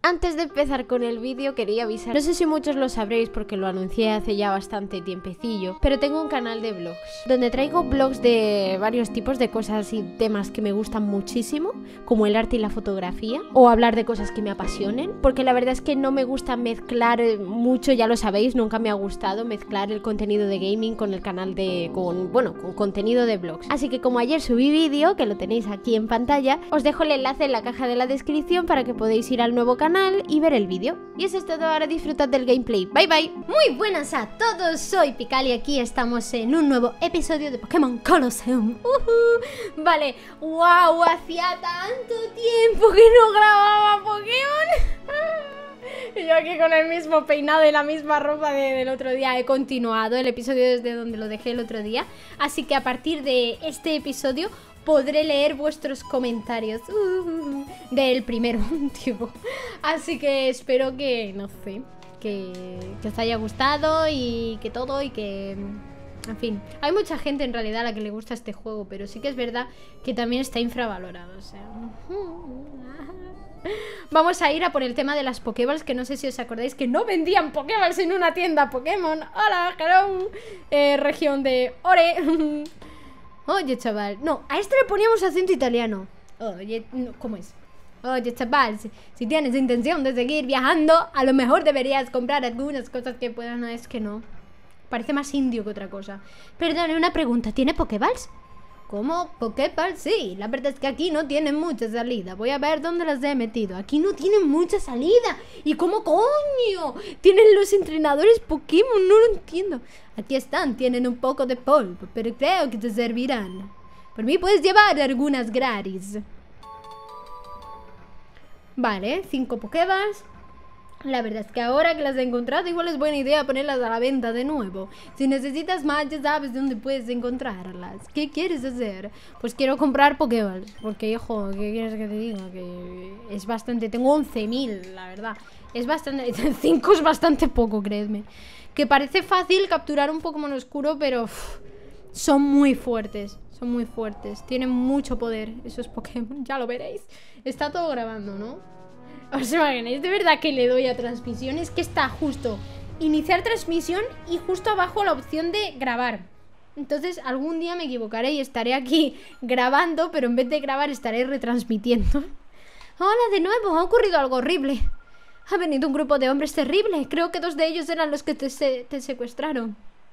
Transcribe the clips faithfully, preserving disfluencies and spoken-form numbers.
Antes de empezar con el vídeo quería avisar, no sé si muchos lo sabréis porque lo anuncié hace ya bastante tiempecillo, pero tengo un canal de vlogs donde traigo vlogs de varios tipos de cosas y temas que me gustan muchísimo, como el arte y la fotografía, o hablar de cosas que me apasionen, porque la verdad es que no me gusta mezclar mucho, ya lo sabéis, nunca me ha gustado mezclar el contenido de gaming con el canal de, con, bueno, con contenido de vlogs. Así que como ayer subí vídeo, que lo tenéis aquí en pantalla, os dejo el enlace en la caja de la descripción para que podáis ir al nuevo canal y ver el vídeo. Y eso es todo, ahora disfrutad del gameplay. Bye bye. Muy buenas a todos, soy Pical y aquí estamos en un nuevo episodio de Pokémon Colosseum. Uh-huh. Vale, wow, hacía tanto tiempo que no grababa Pokémon. Y yo aquí con el mismo peinado y la misma ropa de, del otro día. He continuado el episodio desde donde lo dejé el otro día. Así que a partir de este episodio podré leer vuestros comentarios uh, del primero, tipo. Así que espero que, no sé, que, que os haya gustado y que todo y que... En fin, hay mucha gente en realidad a la que le gusta este juego, pero sí que es verdad que también está infravalorado, o sea... Vamos a ir a por el tema de las Pokéballs, que no sé si os acordáis que no vendían Pokéballs en una tienda Pokémon. Hola, hello, eh, región de Ore. Oye, chaval, no, a esto le poníamos acento italiano. Oye, no, ¿cómo es? Oye, chaval, si, si tienes intención de seguir viajando, a lo mejor deberías comprar algunas cosas que puedan... No, es que no. Parece más indio que otra cosa. Perdón, una pregunta, ¿tiene Pokéballs? ¿Cómo? ¿Pokéballs? Sí, la verdad es que aquí no tienen mucha salida. Voy a ver dónde las he metido. Aquí no tienen mucha salida. ¿Y cómo coño tienen los entrenadores Pokémon? No lo entiendo. Aquí están, tienen un poco de polvo, pero creo que te servirán. Por mí puedes llevar algunas gratis. Vale, cinco Pokéballs. La verdad es que ahora que las he encontrado, igual es buena idea ponerlas a la venta de nuevo. Si necesitas más, ya sabes dónde puedes encontrarlas. ¿Qué quieres hacer? Pues quiero comprar Pokéballs. Porque, hijo, ¿qué quieres que te diga? Que es bastante... Tengo once mil, la verdad. Es bastante... cinco es bastante poco, creedme. Que parece fácil capturar un Pokémon oscuro, pero... Uff, son muy fuertes. Son muy fuertes. Tienen mucho poder esos Pokémon. Ya lo veréis. Está todo grabando, ¿no? ¿Os imagináis de verdad que le doy a transmisión? Es que está justo iniciar transmisión y justo abajo la opción de grabar. Entonces algún día me equivocaré y estaré aquí grabando, pero en vez de grabar estaré retransmitiendo. Hola de nuevo, ha ocurrido algo horrible. Ha venido un grupo de hombres terrible. Creo que dos de ellos eran los que te, se te secuestraron.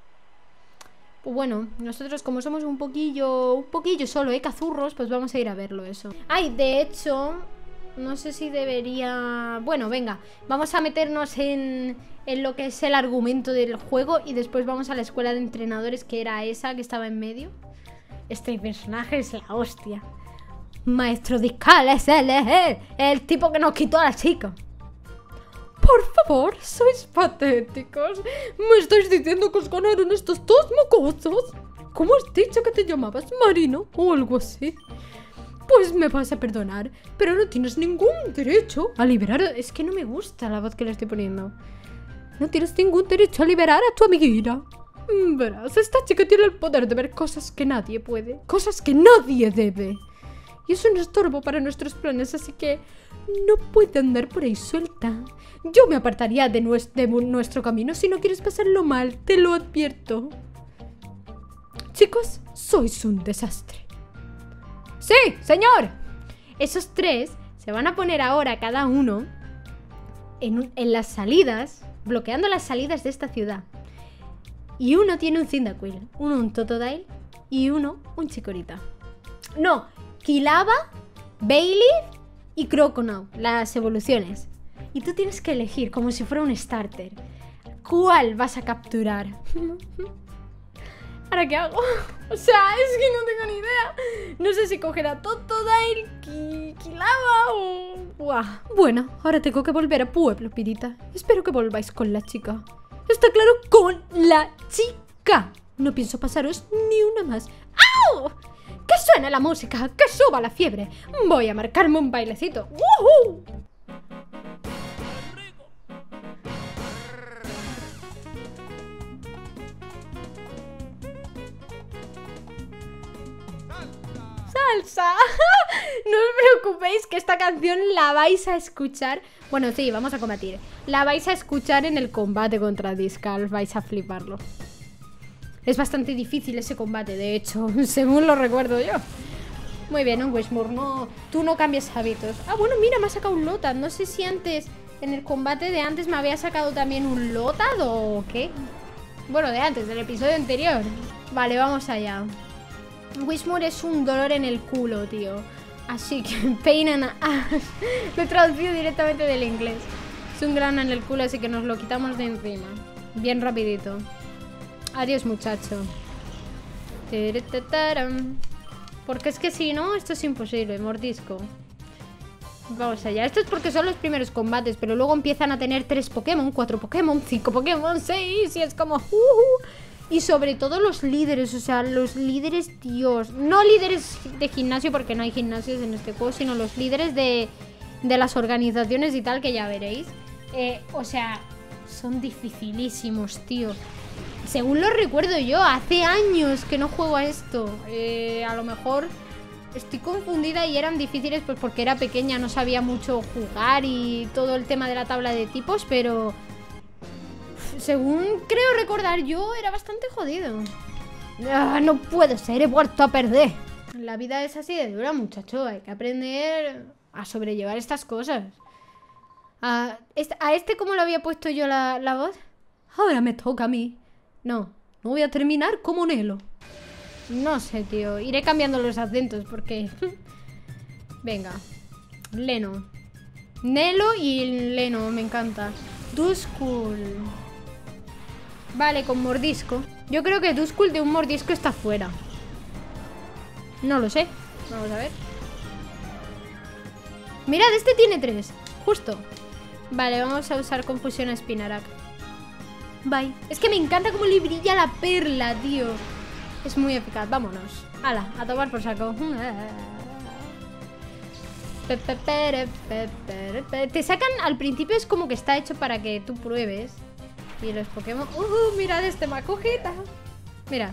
Pues bueno, nosotros como somos un poquillo, un poquillo solo, ¿eh? Cazurros, pues vamos a ir a verlo eso. Ay, de hecho... No sé si debería... Bueno, venga, vamos a meternos en, en lo que es el argumento del juego y después vamos a la escuela de entrenadores, que era esa que estaba en medio. Este personaje es la hostia. Maestro Discal es él, es él, el tipo que nos quitó a la chica. Por favor, sois patéticos. ¿Me estáis diciendo que os ganaron estos dos mocosos? ¿Cómo has dicho que te llamabas? Marino o algo así. Pues me vas a perdonar, pero no tienes ningún derecho a liberar... Es que no me gusta la voz que le estoy poniendo. No tienes ningún derecho a liberar a tu amiguita. Verás, esta chica tiene el poder de ver cosas que nadie puede. Cosas que nadie debe. Y es un estorbo para nuestros planes, así que no puede andar por ahí suelta. Yo me apartaría de, nues de nuestro camino si no quieres pasarlo mal, te lo advierto. Chicos, sois un desastre. ¡Sí, señor! Esos tres se van a poner ahora cada uno en, un, en las salidas, bloqueando las salidas de esta ciudad. Y uno tiene un Cyndaquil, uno un Totodile y uno un Chikorita. No, Quilava, Bayleef y Croconaw, las evoluciones. Y tú tienes que elegir como si fuera un starter. ¿Cuál vas a capturar? ¿Ahora qué hago? O sea, es que no tengo ni idea. No sé si coger a Totodile, Quilava o... Buah. Bueno, ahora tengo que volver a Pueblo, Pirita. Espero que volváis con la chica. Está claro, con la chica. No pienso pasaros ni una más. ¡Au! ¡Que suene la música! ¡Que suba la fiebre! Voy a marcarme un bailecito. ¡Woohoo! salsa. No os preocupéis que esta canción la vais a escuchar Bueno, sí, vamos a combatir. La vais a escuchar en el combate contra Discal. Vais a fliparlo. Es bastante difícil ese combate, de hecho, según lo recuerdo yo. Muy bien, un Wishmore, no, tú no cambies hábitos. Ah, bueno, mira, me ha sacado un Lotad. No sé si antes, en el combate de antes me había sacado también un Lotad o qué. Bueno, de antes, del episodio anterior. Vale, vamos allá. Wishmore es un dolor en el culo, tío. Así que pain in the ass. Lo he traducido directamente del inglés. Es un grano en el culo, así que nos lo quitamos de encima. Bien rapidito. Adiós, muchacho. Porque es que si no, esto es imposible. Mordisco. Vamos allá. Esto es porque son los primeros combates, pero luego empiezan a tener tres Pokémon, cuatro Pokémon, cinco Pokémon, seis, y es como... Uh, uh. Y sobre todo los líderes, o sea, los líderes, Dios. No líderes de gimnasio, porque no hay gimnasios en este juego, sino los líderes de, de las organizaciones y tal, que ya veréis. Eh, o sea, son dificilísimos, tío. Según lo recuerdo yo, hace años que no juego a esto. Eh, a lo mejor estoy confundida y eran difíciles pues porque era pequeña, no sabía mucho jugar y todo el tema de la tabla de tipos, pero según creo recordar yo, era bastante jodido. Ah, no puede ser, he vuelto a perder. La vida es así de dura, muchacho. Hay que aprender a sobrellevar estas cosas. ¿A este, a este cómo lo había puesto yo la, la voz? Ahora me toca a mí. No, no voy a terminar como Nelo. No sé, tío. Iré cambiando los acentos porque... Venga. Leno. Nelo y Leno, me encanta. Duskull. Vale, con mordisco. Yo creo que Duskull de un mordisco está fuera. No lo sé. Vamos a ver. Mirad, este tiene tres. Justo. Vale, vamos a usar confusión a Spinarak. Bye. Es que me encanta cómo le brilla la perla, tío. Es muy eficaz. Vámonos. Hala, a tomar por saco. Te sacan al principio, es como que está hecho para que tú pruebes. Y los Pokémon... ¡Uh! Mirad este Makujita. Mira.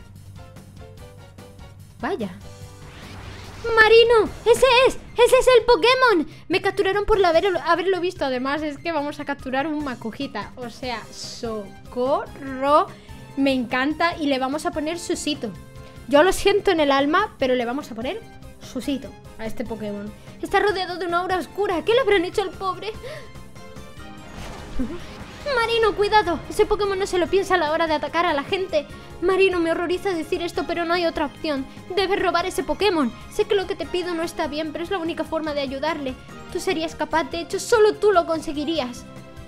Vaya. ¡Marino! ¡Ese es! ¡Ese es el Pokémon! Me capturaron por haberlo, haberlo visto. Además es que vamos a capturar un Makujita. O sea, socorro. Me encanta. Y le vamos a poner Susito. Yo lo siento en el alma, pero le vamos a poner Susito a este Pokémon. Está rodeado de una aura oscura. ¿Qué le habrán hecho al pobre? Marino, cuidado. Ese Pokémon no se lo piensa a la hora de atacar a la gente. Marino, me horroriza decir esto, pero no hay otra opción. Debes robar ese Pokémon. Sé que lo que te pido no está bien, pero es la única forma de ayudarle. Tú serías capaz, de hecho, solo tú lo conseguirías.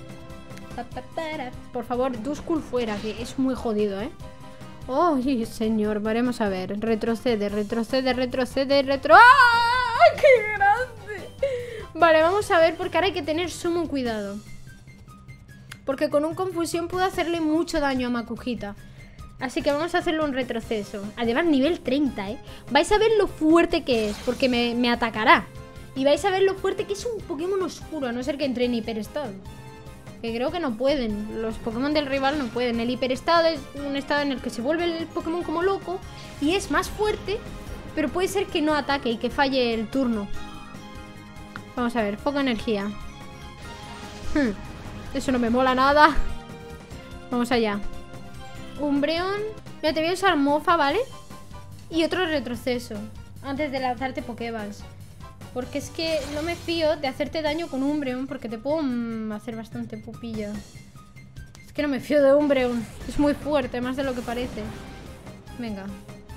Por favor, Duskull fuera, que es muy jodido, ¿eh? Oh, señor, veremos a ver. Retrocede, retrocede, retrocede, retro... ¡Ah! ¡Qué grande! Vale, vamos a ver, porque ahora hay que tener sumo cuidado. Porque con un confusión puedo hacerle mucho daño a Makujita. Así que vamos a hacerle un retroceso. Además, nivel treinta, ¿eh? Vais a ver lo fuerte que es, porque me, me atacará. Y vais a ver lo fuerte que es un Pokémon oscuro, a no ser que entre en hiperestado. Que creo que no pueden. Los Pokémon del rival no pueden. El hiperestado es un estado en el que se vuelve el Pokémon como loco y es más fuerte, pero puede ser que no ataque y que falle el turno. Vamos a ver, foco energía. Hmm. Eso no me mola nada. Vamos allá. Umbreon. Mira, te voy a usar mofa, ¿vale? Y otro retroceso antes de lanzarte Pokéballs. Porque es que no me fío de hacerte daño con Umbreon, porque te puedo mm, hacer bastante pupilla. Es que no me fío de Umbreon. Es muy fuerte, más de lo que parece. Venga.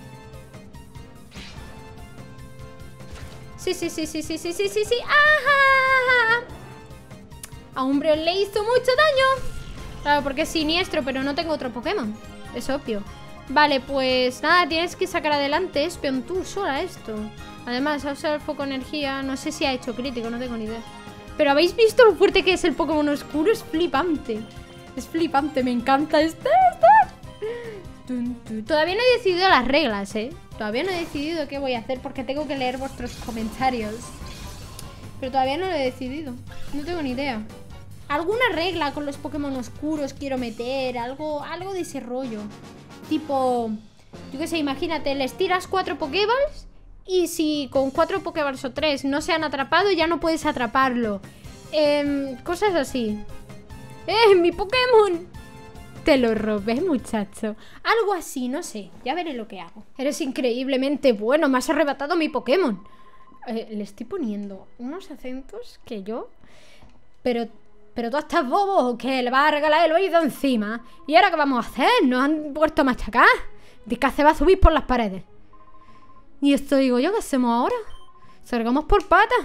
Sí, sí, sí, sí, sí, sí, sí, sí, sí. ¡Ajá! A Umbreon le hizo mucho daño. Claro, porque es siniestro, pero no tengo otro Pokémon. Es obvio. Vale, pues nada, tienes que sacar adelante, Espeon, tú sola esto. Además, ha usado el foco energía. No sé si ha hecho crítico, no tengo ni idea. Pero ¿habéis visto lo fuerte que es el Pokémon oscuro? Es flipante. Es flipante, me encanta este, este. Todavía no he decidido las reglas, ¿eh? Todavía no he decidido qué voy a hacer porque tengo que leer vuestros comentarios. Pero todavía no lo he decidido. No tengo ni idea. Alguna regla con los Pokémon oscuros quiero meter. Algo, algo de ese rollo. Tipo, yo qué sé, imagínate, les tiras cuatro Pokéballs y si con cuatro Pokéballs o tres no se han atrapado, ya no puedes atraparlo. Eh, cosas así. ¡Eh, mi Pokémon! Te lo robé, muchacho. Algo así, no sé. Ya veré lo que hago. Eres increíblemente bueno. Me has arrebatado mi Pokémon. Eh, le estoy poniendo unos acentos que yo... Pero... ¿Pero tú estás bobo o qué? Le vas a regalar el oído encima. ¿Y ahora qué vamos a hacer? ¿Nos han puesto a machacar? Dice se va a subir por las paredes. Y esto digo yo, ¿qué hacemos ahora? Salgamos por patas.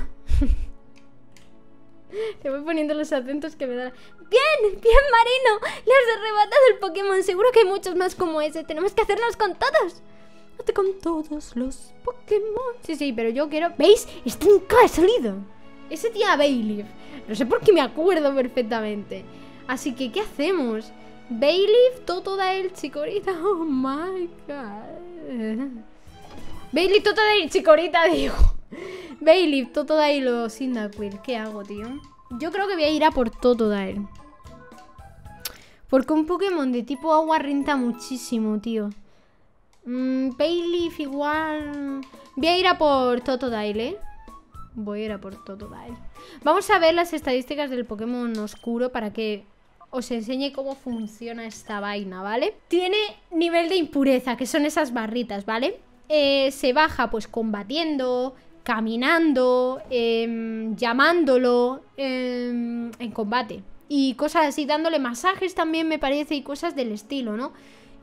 Te voy poniendo los acentos que me dan. Bien, bien, Marino. Le has arrebatado el Pokémon. Seguro que hay muchos más como ese. Tenemos que hacernos con todos. Hazte con todos los Pokémon. Sí, sí, pero yo quiero... ¿Veis? Está en cada sonido. Ese tía Bayleef. No sé por qué me acuerdo perfectamente. Así que, ¿qué hacemos? Bayleef, Totodile, Chikorita. Oh my god. Bayleef, Totodile, Chikorita, digo. Bayleef, Totodile o Cyndaquil. ¿Qué hago, tío? Yo creo que voy a ir a por Totodile. Porque un Pokémon de tipo agua renta muchísimo, tío. Mm, Bayleef igual... Voy a ir a por Totodile, ¿eh? Voy a ir a por Totodile. Vamos a ver las estadísticas del Pokémon oscuro para que os enseñe cómo funciona esta vaina, ¿vale? Tiene nivel de impureza, que son esas barritas, ¿vale? Eh, se baja pues combatiendo, caminando, eh, llamándolo eh, en combate. Y cosas así, dándole masajes también me parece y cosas del estilo, ¿no?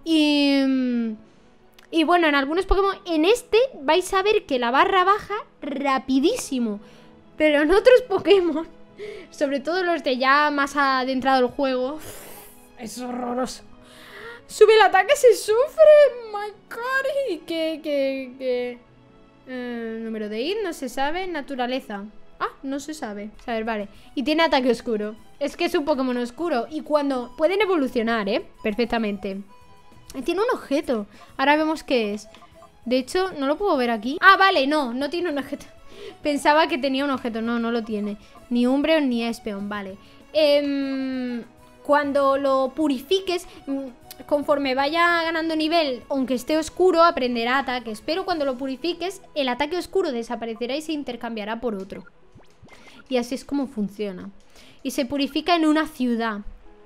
Y... Y bueno, en algunos Pokémon, en este vais a ver que la barra baja rapidísimo. Pero en otros Pokémon, sobre todo los de ya más adentrado el juego, es horroroso. Sube el ataque, se sufre, my god. Y que, que, que... Eh, número de I D no se sabe, naturaleza. Ah, no se sabe. A ver, vale. Y tiene ataque oscuro. Es que es un Pokémon oscuro. Y cuando... Pueden evolucionar, ¿eh? Perfectamente. Tiene un objeto. Ahora vemos qué es. De hecho, no lo puedo ver aquí. Ah, vale, no, no tiene un objeto. Pensaba que tenía un objeto. No, no lo tiene. Ni Umbreon ni Espeon, vale. eh, Cuando lo purifiques, conforme vaya ganando nivel, aunque esté oscuro, aprenderá ataques. Pero cuando lo purifiques, el ataque oscuro desaparecerá y se intercambiará por otro. Y así es como funciona. Y se purifica en una ciudad.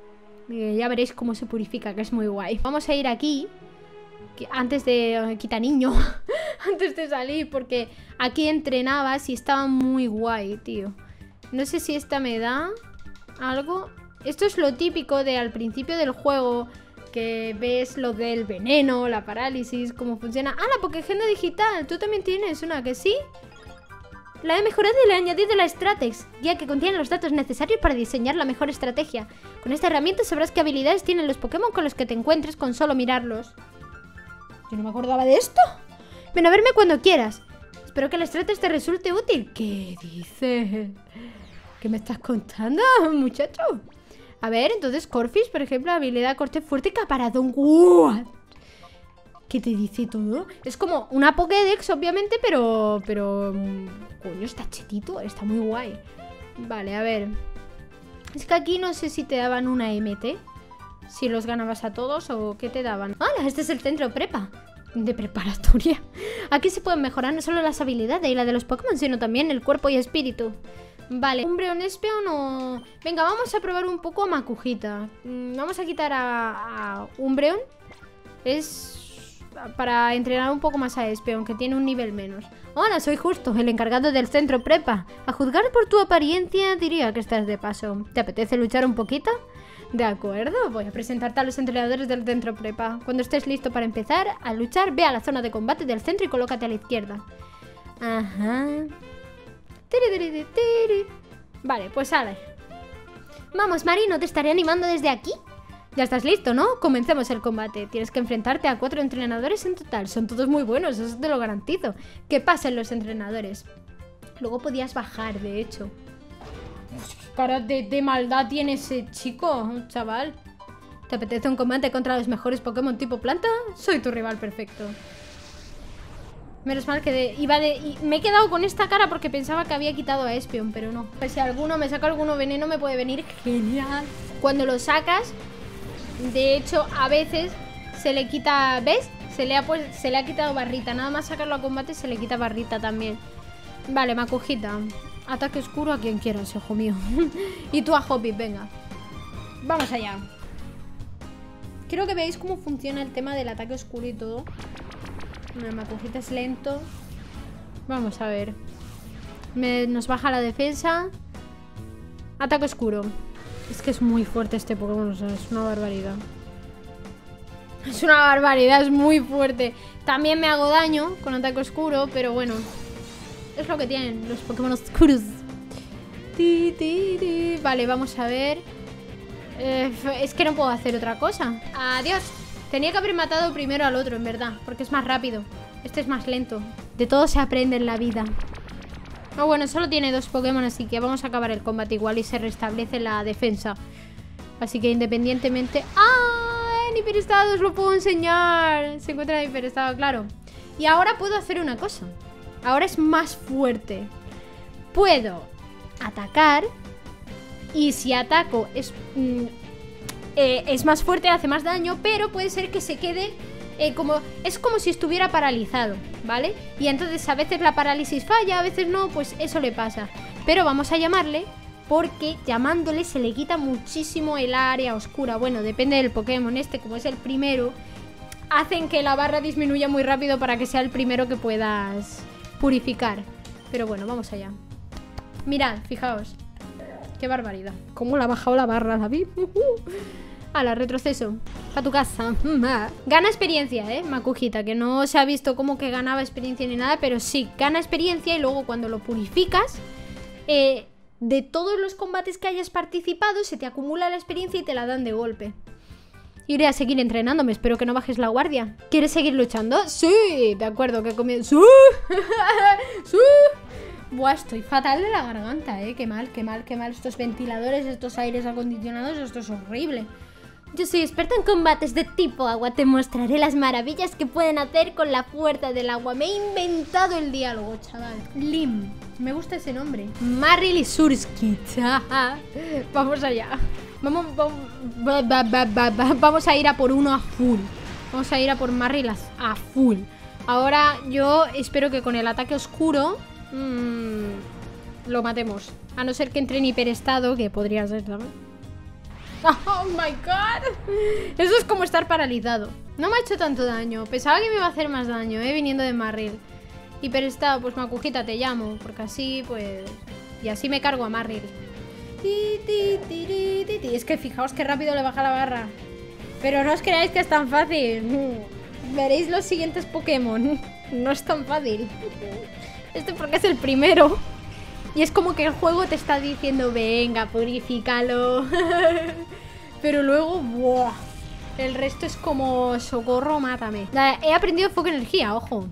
Ya veréis cómo se purifica, que es muy guay. Vamos a ir aquí que antes de... Uh, quita niño. Antes de salir, porque aquí entrenabas y estaba muy guay, tío. No sé si esta me da algo. Esto es lo típico de al principio del juego, que ves lo del veneno, la parálisis, cómo funciona. Ah, la Pokégenda digital. ¿Tú también tienes una que sí? La he mejorado y le he añadido la Stratex, guía que contiene los datos necesarios para diseñar la mejor estrategia. Con esta herramienta sabrás qué habilidades tienen los Pokémon con los que te encuentres con solo mirarlos. Yo no me acordaba de esto. Ven a verme cuando quieras. Espero que la Stratex te resulte útil. ¿Qué dices? ¿Qué me estás contando, muchacho? A ver, entonces Corphis, por ejemplo, habilidad corte fuerte y caparazón. ¡What! ¿Qué te dice todo? Es como una Pokédex, obviamente, pero... Pero... Coño, está chetito, está muy guay. Vale, a ver. Es que aquí no sé si te daban una M T. Si los ganabas a todos o qué te daban. ¡Hala! Este es el centro prepa. De preparatoria. Aquí se pueden mejorar no solo las habilidades y la de los Pokémon, sino también el cuerpo y espíritu. Vale, Umbreon, Espeon o... Venga, vamos a probar un poco a Makujita. Vamos a quitar a, a Umbreon. Es... para entrenar un poco más a Espeon, que tiene un nivel menos. Hola, soy Justo, el encargado del centro prepa. A juzgar por tu apariencia, diría que estás de paso. ¿Te apetece luchar un poquito? De acuerdo, voy a presentarte a los entrenadores del centro prepa. Cuando estés listo para empezar a luchar, ve a la zona de combate del centro y colócate a la izquierda. Ajá. Vale, pues sale. Vamos, Marino, te estaré animando desde aquí. Ya estás listo, ¿no? Comencemos el combate. Tienes que enfrentarte a cuatro entrenadores en total. Son todos muy buenos, eso te lo garantizo. Que pasen los entrenadores. Luego podías bajar, de hecho. ¿Qué cara de, de maldad tiene ese chico, chaval? ¿Te apetece un combate contra los mejores Pokémon tipo planta? Soy tu rival perfecto. Menos mal que de, iba de... Y me he quedado con esta cara porque pensaba que había quitado a Espeon, pero no. Pues si alguno me saca alguno veneno me puede venir genial. Cuando lo sacas... De hecho, a veces se le quita... ¿Ves? Se le ha, pues, se le ha quitado barrita. Nada más sacarlo a combate se le quita barrita también. Vale, Makujita. Ataque oscuro a quien quieras, hijo mío. Y tú a Hoppip, venga. Vamos allá. Quiero que veáis cómo funciona el tema del ataque oscuro y todo. Me Makujita es lento. Vamos a ver. Me, nos baja la defensa. Ataque oscuro. Es que es muy fuerte este Pokémon, o sea, es una barbaridad. Es una barbaridad, es muy fuerte. También me hago daño con ataque oscuro, pero bueno, es lo que tienen los Pokémon oscuros. Ti, ti, ti. Vale, vamos a ver. eh, Es que no puedo hacer otra cosa. Adiós. Tenía que haber matado primero al otro, en verdad, porque es más rápido. Este es más lento. De todo se aprende en la vida. Ah, bueno, solo tiene dos Pokémon, así que vamos a acabar el combate igual y se restablece la defensa. Así que independientemente... ¡Ah! En hiperestado os lo puedo enseñar. Se encuentra en hiperestado, claro. Y ahora puedo hacer una cosa. Ahora es más fuerte. Puedo atacar. Y si ataco es, mm, eh, es más fuerte, hace más daño. Pero puede ser que se quede eh, como... Es como si estuviera paralizado, ¿vale? Y entonces a veces la parálisis falla, a veces no, pues eso le pasa. Pero vamos a llamarle... Porque llamándole se le quita muchísimo el área oscura. Bueno, depende del Pokémon. Este, como es el primero, hacen que la barra disminuya muy rápido para que sea el primero que puedas purificar. Pero bueno, vamos allá. Mirad, fijaos. Qué barbaridad. Cómo le ha bajado la barra, David. Ala, retroceso. A tu casa. Gana experiencia, eh, Makujita. Que no se ha visto como que ganaba experiencia ni nada. Pero sí, gana experiencia y luego cuando lo purificas... Eh... De todos los combates que hayas participado, se te acumula la experiencia y te la dan de golpe. Iré a seguir entrenándome, espero que no bajes la guardia. ¿Quieres seguir luchando? Sí, de acuerdo, que comienzo. ¡Sí! ¡Sí! Buah, estoy fatal de la garganta, eh. Qué mal, qué mal, qué mal. Estos ventiladores, estos aires acondicionados, esto es horrible. Yo soy experta en combates de tipo agua. Te mostraré las maravillas que pueden hacer con la fuerza del agua. Me he inventado el diálogo, chaval. Lim. Me gusta ese nombre. Marill y Surskit. Vamos allá. Vamos, vamos, vamos a ir a por uno a full. Vamos a ir a por Marill a, a full. Ahora yo espero que con el ataque oscuro mmm, lo matemos. A no ser que entre en hiperestado, que podría ser, ¿sabes? Oh my god. Eso es como estar paralizado. No me ha hecho tanto daño. Pensaba que me iba a hacer más daño, eh, viniendo de Marill. Hiperestado, pues Makujita, te llamo. Porque así, pues... Y así me cargo a Marill. Es que fijaos qué rápido le baja la barra. Pero no os creáis que es tan fácil. Veréis los siguientes Pokémon. No es tan fácil. Este porque es el primero. Y es como que el juego te está diciendo, venga, purifícalo. Pero luego, ¡buah! El resto es como, socorro, mátame. He aprendido foco energía, ojo.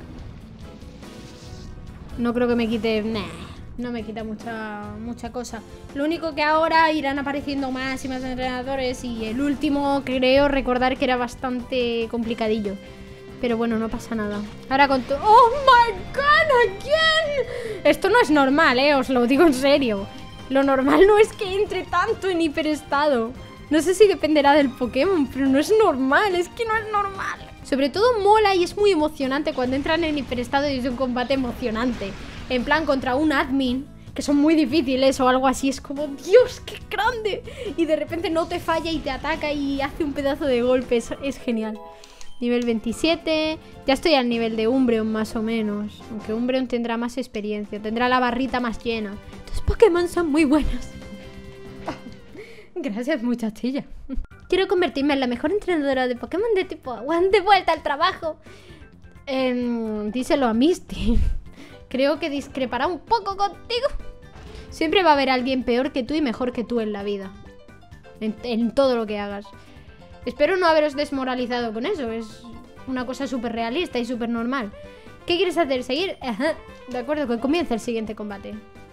No creo que me quite... Nah, no me quita mucha, mucha cosa. Lo único que ahora irán apareciendo más y más entrenadores. Y el último, creo recordar que era bastante complicadillo. Pero bueno, no pasa nada. Ahora con todo... ¡Oh my god! ¿Again? Esto no es normal, eh. Os lo digo en serio. Lo normal no es que entre tanto en hiperestado. No sé si dependerá del Pokémon, pero no es normal. Es que no es normal. Sobre todo mola y es muy emocionante cuando entran en hiperestado y es un combate emocionante. En plan contra un admin, que son muy difíciles o algo así. Es como, Dios, qué grande. Y de repente no te falla y te ataca y hace un pedazo de golpe. Es, es genial. Nivel veintisiete. Ya estoy al nivel de Umbreon más o menos. Aunque Umbreon tendrá más experiencia. Tendrá la barrita más llena. Estos Pokémon son muy buenos. Gracias, muchachilla. Quiero convertirme en la mejor entrenadora de Pokémon de tipo agua. De vuelta al trabajo. Eh, díselo a Misty. Creo que discrepará un poco contigo. Siempre va a haber alguien peor que tú y mejor que tú en la vida. En, en todo lo que hagas. Espero no haberos desmoralizado con eso. Es una cosa súper realista y súper normal. ¿Qué quieres hacer? ¿Seguir? Ajá. De acuerdo, que comience el siguiente combate.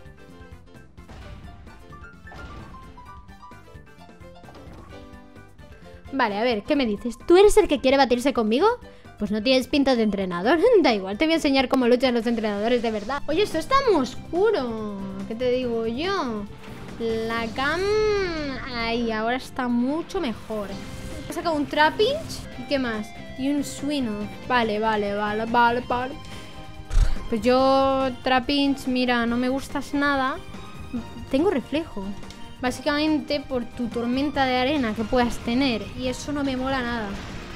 Vale, a ver, ¿qué me dices? ¿Tú eres el que quiere batirse conmigo? Pues no tienes pinta de entrenador. Da igual, te voy a enseñar cómo luchan los entrenadores de verdad. Oye, esto está muy oscuro. ¿Qué te digo yo? La cam... Ay, ahora está mucho mejor. He sacado un Trapinch. ¿Y qué más? Y un Swinov. Vale, vale, vale, vale, vale. Pues yo, Trapinch, mira, no me gustas nada. Tengo reflejo. Básicamente por tu tormenta de arena que puedas tener. Y eso no me mola nada.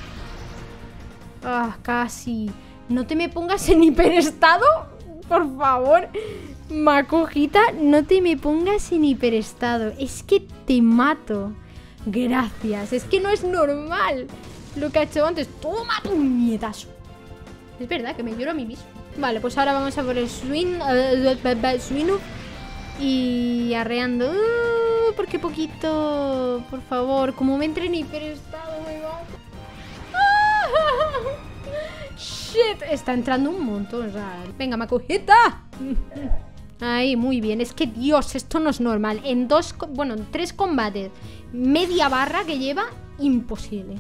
Ah, casi. No te me pongas en hiperestado, por favor. Makujita, no te me pongas en hiperestado. Es que te mato. Gracias. Es que no es normal lo que ha hecho antes. Toma tu nietazo. Es verdad que me lloro a mí mismo. Vale, pues ahora vamos a por el swing. Uh, swing up. Y arreando. Uh, ¿Por qué poquito? Por favor. Como me entre en hiperestado, me va. Shit. Está entrando un montón. O sea, venga, Makujita. Ahí, muy bien. Es que, Dios, esto no es normal. En dos, bueno, en tres combates, media barra que lleva, imposible.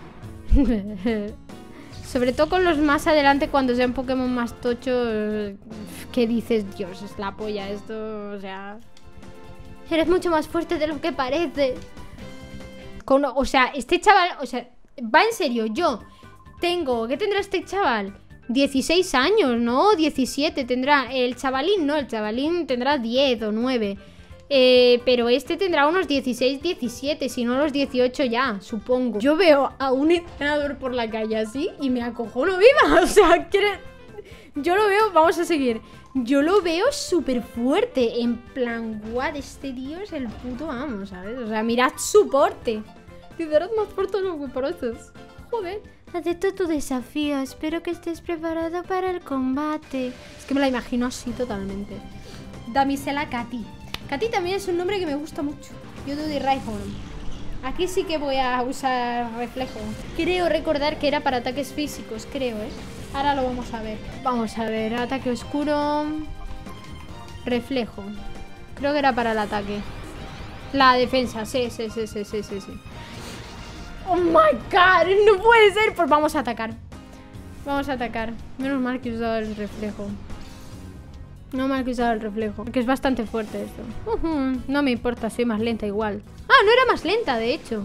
Sobre todo con los más adelante, cuando sean Pokémon más tochos, que dices, Dios, es la polla esto, o sea... Eres mucho más fuerte de lo que parece. Con, o sea, este chaval, o sea, va en serio, yo tengo... ¿Qué tendrá este chaval? dieciséis años, ¿no? diecisiete tendrá. El chavalín, no, el chavalín tendrá diez o nueve. Eh, pero este tendrá unos dieciséis, diecisiete, si no los dieciocho ya, supongo. Yo veo a un entrenador por la calle así y me acojono viva. O sea, ¿quiere? Yo lo veo, vamos a seguir. Yo lo veo súper fuerte. En plan, what, este tío es el puto amo, ¿sabes? O sea, mirad su porte. Dice, eres más fuerte de lo que pareces. Joder. Acepto tu desafío. Espero que estés preparado para el combate. Es que me la imagino así totalmente. Damisela Katy. Katy también es un nombre que me gusta mucho. Yo doy Raihorn. Aquí sí que voy a usar reflejo. Creo recordar que era para ataques físicos, creo, ¿eh? Ahora lo vamos a ver. Vamos a ver, ataque oscuro. Reflejo. Creo que era para el ataque. La defensa, sí, sí, sí, sí, sí, sí, sí. Oh my god, no puede ser. Pues vamos a atacar. Vamos a atacar. Menos mal que he usado el reflejo. No me ha usado el reflejo, porque es bastante fuerte esto. Uh-huh. No me importa, soy más lenta igual. Ah, no era más lenta, de hecho.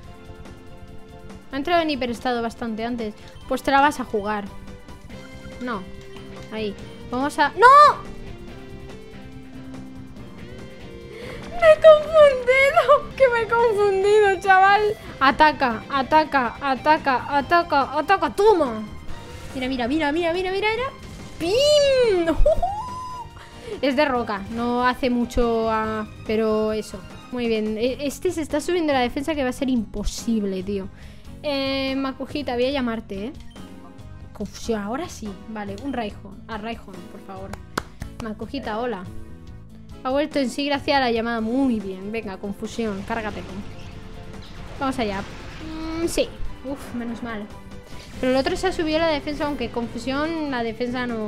Ha entrado en hiperestado bastante antes. Pues te la vas a jugar. No. Ahí. Vamos a... ¡No! Me he confundido. Que me he confundido, chaval. Ataca, ataca, ataca, ataca, ataca. ¡Toma! Mira, mira, mira, mira, mira, mira, mira. ¡Pim! ¡Uh-huh! Es de roca, no hace mucho, uh, pero eso. Muy bien, este se está subiendo la defensa que va a ser imposible, tío. eh, Makujita, voy a llamarte, ¿eh? Confusión, ahora sí. Vale, un Raihorn, a Raihorn, por favor. Makujita, hola. Ha vuelto en sí gracias a la llamada. Muy bien, venga, confusión, cárgatelo. Vamos allá. mm, Sí, uf, menos mal. Pero el otro se ha subido la defensa, aunque confusión, la defensa no...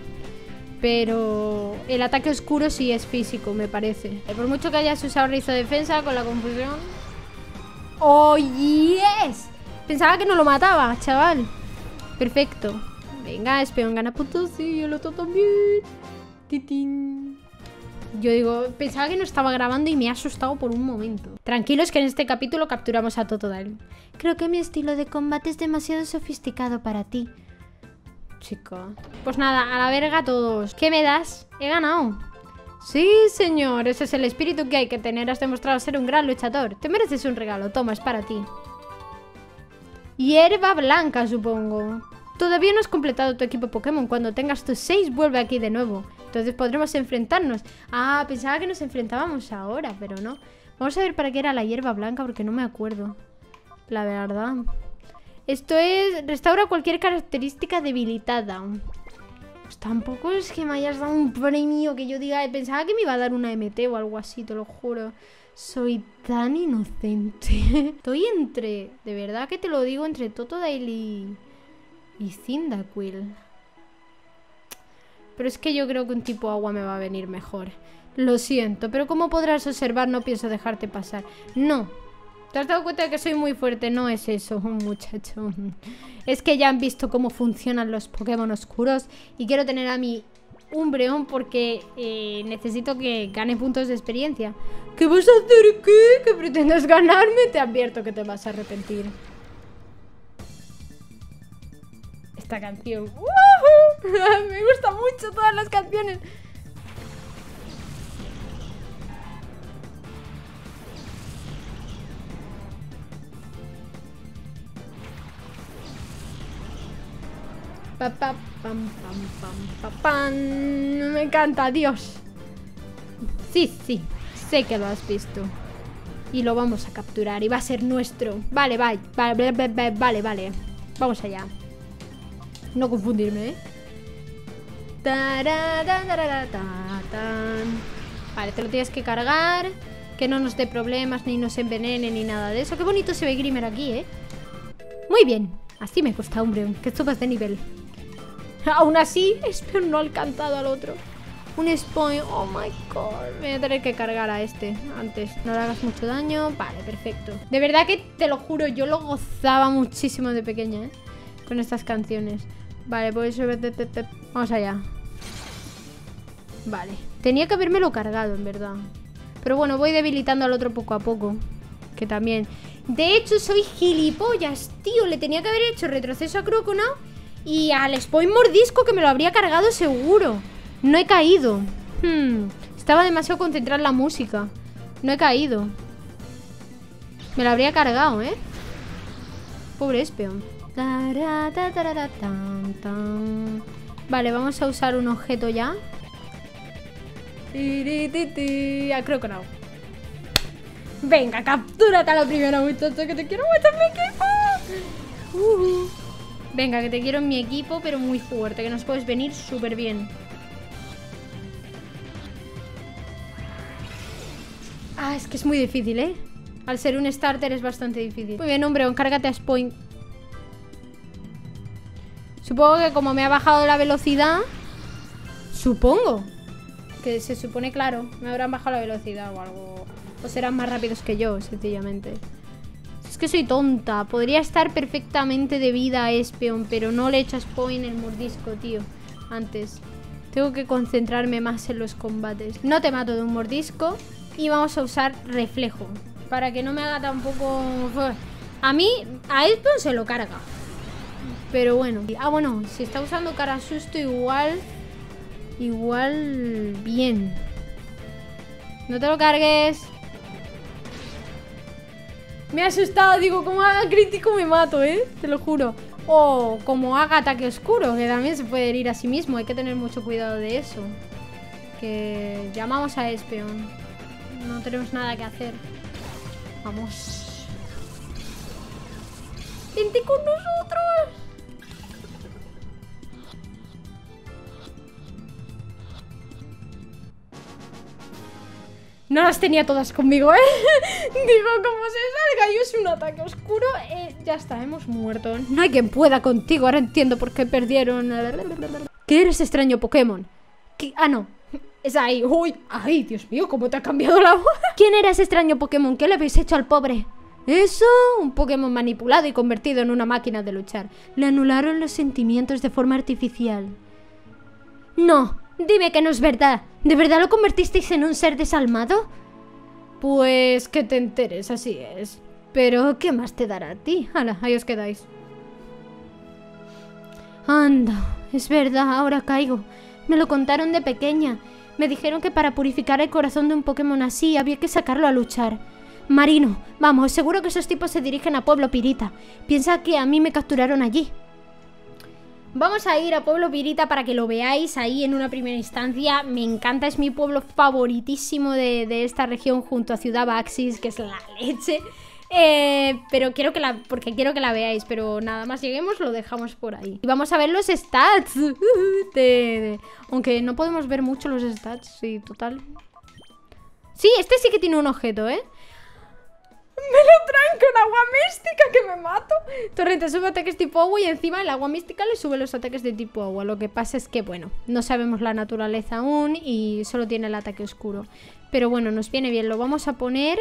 Pero el ataque oscuro sí es físico, me parece. Por mucho que hayas usado rizo de defensa con la confusión. ¡Oh, yes! Pensaba que no lo mataba, chaval. Perfecto. Venga, Espeon gana puntos. Sí, el otro también. Titín. Yo digo, pensaba que no estaba grabando y me ha asustado por un momento. Tranquilos que en este capítulo capturamos a Totodile. Creo que mi estilo de combate es demasiado sofisticado para ti. Chico. Pues nada, a la verga todos. ¿Qué me das? He ganado. Sí, señor. Ese es el espíritu que hay que tener. Has demostrado ser un gran luchador. Te mereces un regalo. Toma, es para ti. Hierba blanca, supongo. Todavía no has completado tu equipo Pokémon. Cuando tengas tus seis, vuelve aquí de nuevo. Entonces podremos enfrentarnos. Ah, pensaba que nos enfrentábamos ahora, pero no. Vamos a ver para qué era la hierba blanca, porque no me acuerdo. La verdad. Esto es... Restaura cualquier característica debilitada. Pues tampoco es que me hayas dado un premio que yo diga... Pensaba que me iba a dar una M T o algo así, te lo juro. Soy tan inocente. Estoy entre... De verdad que te lo digo, entre Totodile y... Y Cyndaquil. Pero es que yo creo que un tipo agua me va a venir mejor. Lo siento, pero como podrás observar, no pienso dejarte pasar. No. ¿Te has dado cuenta de que soy muy fuerte? No es eso, muchacho. Es que ya han visto cómo funcionan los Pokémon oscuros y quiero tener a mi Umbreon porque eh, necesito que gane puntos de experiencia. ¿Qué vas a hacer? ¿Qué? ¿Que pretendes ganarme? Te advierto que te vas a arrepentir. esta canción. ¡Woohoo! Me gustan mucho todas las canciones. Pa, pa, pam, pam, pam, pa, pam. Me encanta, Dios. Sí, sí, sé que lo has visto. Y lo vamos a capturar y va a ser nuestro. Vale, vale, vale, vale, vale, vale. Vamos allá. No confundirme, ¿eh? Vale, te lo tienes que cargar. Que no nos dé problemas, ni nos envenene, ni nada de eso. Qué bonito se ve Grimer aquí, ¿eh? Muy bien, así me gusta, hombre. Que subas de nivel. Aún así, espero no ha alcanzado al otro. Un spawn, oh my god. Me voy a tener que cargar a este antes. No le hagas mucho daño. Vale, perfecto. De verdad que te lo juro, yo lo gozaba muchísimo de pequeña, ¿eh? Con estas canciones. Vale, pues vamos allá. Vale, tenía que habérmelo cargado, en verdad. Pero bueno, voy debilitando al otro poco a poco. Que también. De hecho, soy gilipollas, tío. Le tenía que haber hecho retroceso a Croconaw y al Spawn Mordisco, que me lo habría cargado seguro. No he caído. hmm. Estaba demasiado concentrada en la música. No he caído. Me lo habría cargado, ¿eh? Pobre Espeon. Vale, vamos a usar un objeto ya. A Croconaw. Venga, captúrate a la primera, muchacha. Que te quiero mucho en mi equipo. uh. Venga, que te quiero en mi equipo, pero muy fuerte. Que nos puedes venir súper bien. Ah, es que es muy difícil, ¿eh? Al ser un starter es bastante difícil. Muy bien, hombre, encárgate a Spawn. Supongo que como me ha bajado la velocidad... Supongo que se supone, claro, me habrán bajado la velocidad o algo. O serán más rápidos que yo, sencillamente. Es que soy tonta. Podría estar perfectamente de vida a Espeon, pero no le he hecho a Spawn el mordisco, tío. Antes. Tengo que concentrarme más en los combates. No te mato de un mordisco. Y vamos a usar reflejo, para que no me haga tampoco... A mí, a Espeon se lo carga. Pero bueno. Ah, bueno, si está usando cara susto igual... Igual... Bien. No te lo cargues. Me ha asustado, digo, como haga crítico me mato, ¿eh? Te lo juro. O como haga ataque oscuro, que también se puede herir a sí mismo. Hay que tener mucho cuidado de eso. Que llamamos a Espeon. No tenemos nada que hacer. Vamos. ¡Vente con nosotros! No las tenía todas conmigo, ¿eh? Digo, como se salga y use un ataque oscuro, eh, ya está, hemos muerto. No hay quien pueda contigo. Ahora entiendo por qué perdieron. ¿Qué eres, extraño Pokémon? ¿Qué? Ah, no. Es ahí. Uy, ay, Dios mío, cómo te ha cambiado la voz. ¿Quién era ese extraño Pokémon? ¿Qué le habéis hecho al pobre? Eso, un Pokémon manipulado y convertido en una máquina de luchar. Le anularon los sentimientos de forma artificial. No, dime que no es verdad. ¿De verdad lo convertisteis en un ser desalmado? Pues que te enteres, así es. Pero, ¿qué más te dará a ti? Hala, ahí os quedáis. Anda, es verdad, ahora caigo. Me lo contaron de pequeña. Me dijeron que para purificar el corazón de un Pokémon así había que sacarlo a luchar. Marino, vamos, seguro que esos tipos se dirigen a Pueblo Pirita. Piensa que a mí me capturaron allí. Vamos a ir a Pueblo Pirita para que lo veáis ahí en una primera instancia. Me encanta, es mi pueblo favoritísimo de, de esta región junto a Ciudad Baxis, que es la leche. Eh, pero quiero que la... Porque quiero que la veáis, pero nada más lleguemos lo dejamos por ahí. Y vamos a ver los stats. de, de, aunque no podemos ver mucho los stats, sí, total. Sí, este sí que tiene un objeto, ¿eh? Me lo traen con agua mística, que me mato. Torrente sube ataques tipo agua y encima el agua mística le sube los ataques de tipo agua. Lo que pasa es que, bueno, no sabemos la naturaleza aún y solo tiene el ataque oscuro. Pero bueno, nos viene bien. Lo vamos a poner...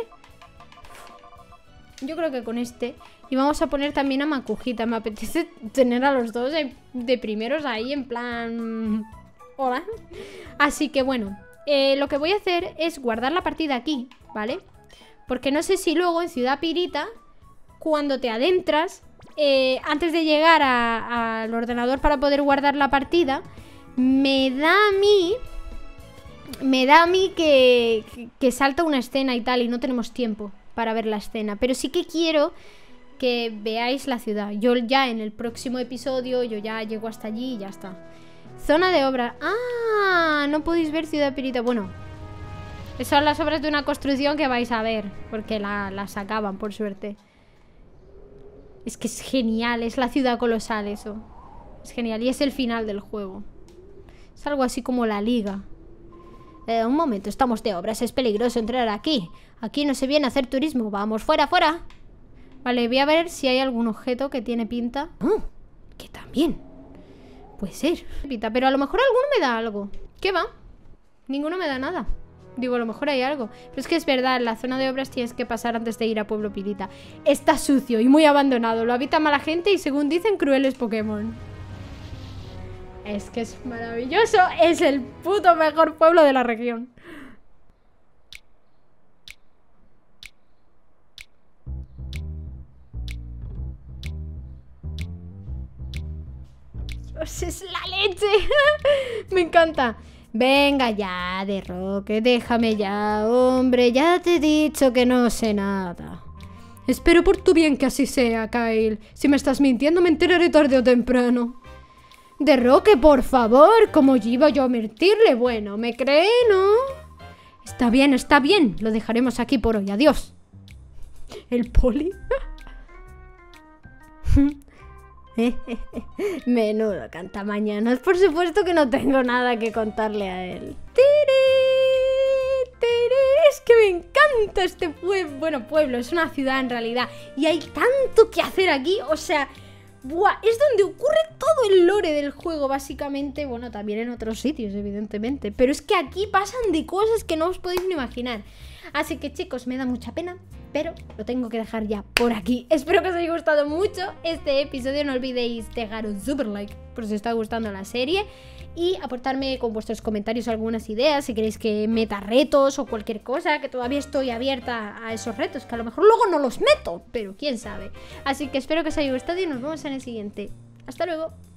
Yo creo que con este. Y vamos a poner también a Makujita. Me apetece tener a los dos de, de primeros ahí en plan... Hola. Así que bueno, eh, lo que voy a hacer es guardar la partida aquí, ¿vale? Porque no sé si luego en Ciudad Pirita, cuando te adentras, eh, antes de llegar al ordenador para poder guardar la partida, me da a mí... Me da a mí que, que salta una escena y tal, y no tenemos tiempo para ver la escena. Pero sí que quiero que veáis la ciudad. Yo ya en el próximo episodio, yo ya llego hasta allí y ya está. Zona de obra. Ah, no podéis ver Ciudad Pirita. Bueno, son las obras de una construcción que vais a ver, porque la, las acaban, por suerte. Es que es genial, es la ciudad colosal eso. Es genial, y es el final del juego. Es algo así como la liga. Eh, un momento, estamos de obras, es peligroso entrar aquí. Aquí no se viene a hacer turismo, vamos, fuera, fuera. Vale, voy a ver si hay algún objeto que tiene pinta. Oh, que también puede ser. Pero a lo mejor alguno me da algo. ¿Qué va? Ninguno me da nada. Digo, a lo mejor hay algo. Pero es que es verdad, en la zona de obras tienes que pasar antes de ir a Pueblo Pirita. Está sucio y muy abandonado. Lo habita mala gente y, según dicen, crueles Pokémon. Es que es maravilloso. Es el puto mejor pueblo de la región. Dios, es la leche. Me encanta. Venga ya, de Roque, déjame ya, hombre. Ya te he dicho que no sé nada. Espero por tu bien que así sea, Kyle. Si me estás mintiendo, me enteraré tarde o temprano. De Roque, por favor, ¿cómo iba yo a mentirle? Bueno, ¿me cree, no? Está bien, está bien. Lo dejaremos aquí por hoy. Adiós. El poli. Menudo cantamañanas. Por supuesto que no tengo nada que contarle a él. ¡Tiri! ¡Tiri! Es que me encanta este pueblo. Bueno, pueblo, es una ciudad en realidad. Y hay tanto que hacer aquí. O sea... Buah, es donde ocurre todo el lore del juego, básicamente. Bueno, también en otros sitios, evidentemente. Pero es que aquí pasan de cosas que no os podéis ni imaginar. Así que, chicos, me da mucha pena, pero lo tengo que dejar ya por aquí. Espero que os haya gustado mucho este episodio. No olvidéis dejar un super like por si os está gustando la serie. Y aportarme con vuestros comentarios algunas ideas, si queréis que meta retos o cualquier cosa, que todavía estoy abierta a esos retos, que a lo mejor luego no los meto, pero quién sabe. Así que espero que os haya gustado y nos vemos en el siguiente. Hasta luego.